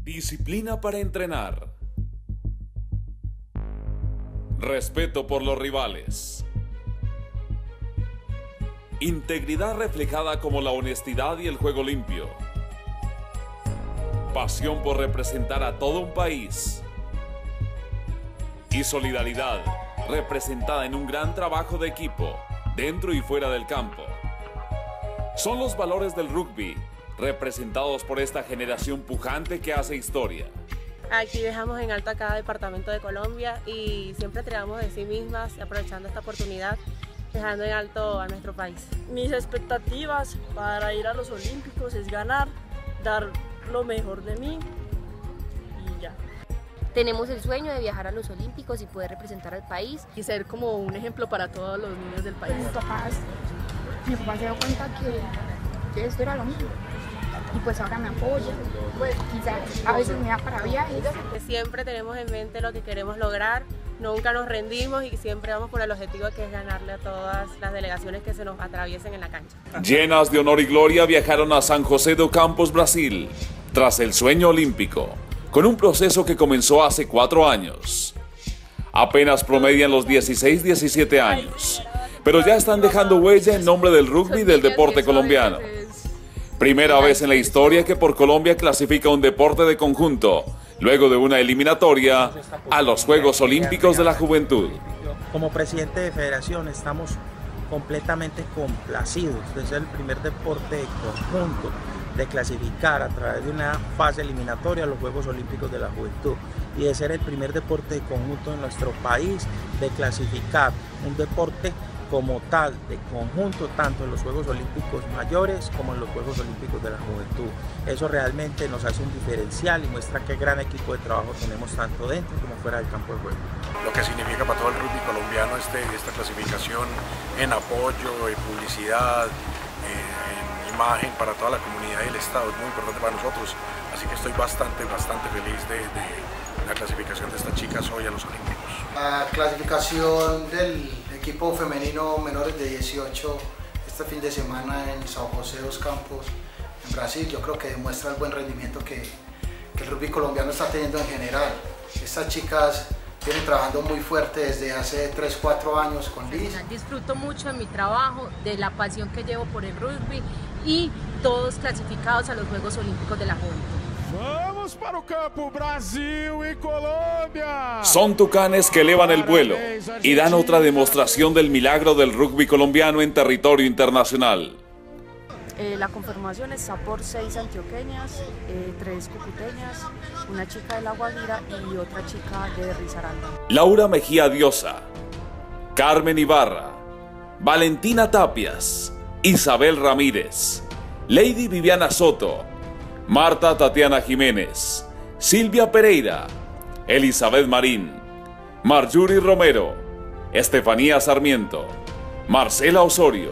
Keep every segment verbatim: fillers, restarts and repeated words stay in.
Disciplina para entrenar. Respeto por los rivales. Integridad reflejada como la honestidad y el juego limpio. Pasión por representar a todo un país. Y solidaridad representada en un gran trabajo de equipo, dentro y fuera del campo. Son los valores del rugby, representados por esta generación pujante que hace historia. Aquí dejamos en alto a cada departamento de Colombia y siempre tiramos de sí mismas, aprovechando esta oportunidad, dejando en alto a nuestro país. Mis expectativas para ir a los Olímpicos es ganar, dar lo mejor de mí y ya. Tenemos el sueño de viajar a los Olímpicos y poder representar al país. Y ser como un ejemplo para todos los niños del país. Mis papás, mi papá se dio cuenta que, que esto era lo mío. Y pues ahora me apoya, pues quizás a veces me da para viajes. Siempre tenemos en mente lo que queremos lograr, nunca nos rendimos y siempre vamos por el objetivo que es ganarle a todas las delegaciones que se nos atraviesen en la cancha. Llenas de honor y gloria viajaron a San José do Campos, Brasil, tras el sueño olímpico, con un proceso que comenzó hace cuatro años. Apenas promedian los dieciséis diecisiete años, pero ya están dejando huella en nombre del rugby y del deporte colombiano. Primera vez en la historia que por Colombia clasifica un deporte de conjunto, luego de una eliminatoria a los Juegos Olímpicos de la Juventud. Como presidente de federación estamos completamente complacidos de ser el primer deporte de conjunto de clasificar a través de una fase eliminatoria a los Juegos Olímpicos de la Juventud y de ser el primer deporte de conjunto en nuestro país de clasificar un deporte como tal, de conjunto, tanto en los Juegos Olímpicos mayores como en los Juegos Olímpicos de la Juventud. Eso realmente nos hace un diferencial y muestra qué gran equipo de trabajo tenemos tanto dentro como fuera del campo de juego. Lo que significa para todo el rugby colombiano este, esta clasificación en apoyo, en publicidad, en imagen para toda la comunidad y el Estado, es muy importante para nosotros, así que estoy bastante, bastante feliz de, de la clasificación de estas chicas hoy a los Olímpicos. La clasificación del equipo femenino menores de dieciocho este fin de semana en San José dos Campos, en Brasil, yo creo que demuestra el buen rendimiento que, que el rugby colombiano está teniendo en general. Estas chicas vienen trabajando muy fuerte desde hace tres cuatro años con Liz. Disfruto mucho de mi trabajo, de la pasión que llevo por el rugby y todos clasificados a los Juegos Olímpicos de la Juventud. Vamos para el campo, Brasil y Colombia. Son tucanes que elevan el vuelo y dan otra demostración del milagro del rugby colombiano en territorio internacional. Eh, la conformación está por seis antioqueñas, eh, tres cucuteñas, una chica de La Guajira y otra chica de Risaralda. Laura Mejía Diosa, Carmen Ibarra, Valentina Tapias, Isabel Ramírez, Lady Viviana Soto, Marta Tatiana Jiménez, Silvia Pereira, Elizabeth Marín, Marjorie Romero, Estefanía Sarmiento, Marcela Osorio,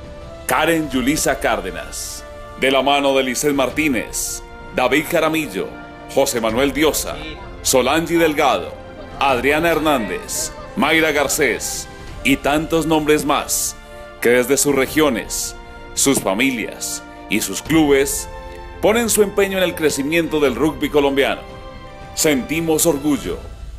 Karen Yulisa Cárdenas, de la mano de Lisset Martínez, David Jaramillo, José Manuel Diosa, Solange Delgado, Adriana Hernández, Mayra Garcés y tantos nombres más que desde sus regiones, sus familias y sus clubes ponen su empeño en el crecimiento del rugby colombiano. Sentimos orgullo,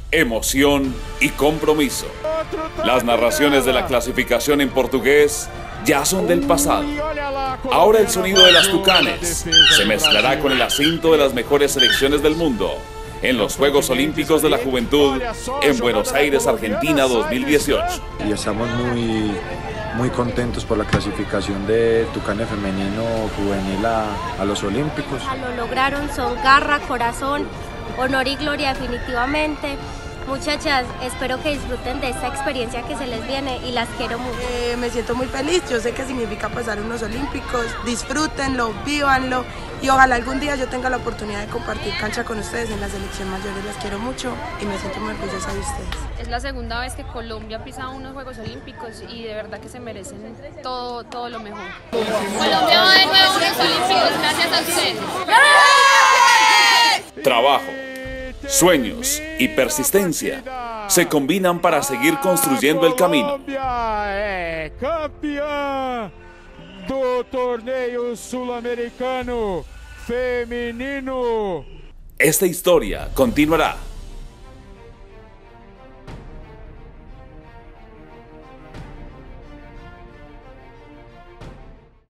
emoción y compromiso. Las narraciones de la clasificación en portugués ya son del pasado. Ahora el sonido de las tucanes se mezclará con el acento de las mejores selecciones del mundo en los Juegos Olímpicos de la Juventud en Buenos Aires, Argentina dos mil dieciocho. Y estamos muy, muy contentos por la clasificación de Tucanes femenino juvenil a, a los Olímpicos. Lo lograron, son garra, corazón, honor y gloria definitivamente. Muchachas, espero que disfruten de esta experiencia que se les viene y las quiero mucho. Eh, me siento muy feliz, yo sé que significa pasar unos Olímpicos, disfrútenlo, vívanlo y ojalá algún día yo tenga la oportunidad de compartir cancha con ustedes en la selección mayores. Las quiero mucho y me siento muy orgullosa de ustedes. Es la segunda vez que Colombia pisa unos Juegos Olímpicos y de verdad que se merecen todo, todo lo mejor. Colombia va de nuevo a Juegos Olímpicos, gracias a ustedes. Trabajo, sueños y persistencia se combinan para seguir construyendo el camino. Colombia es campeón do torneo sudamericano femenino. Esta historia continuará.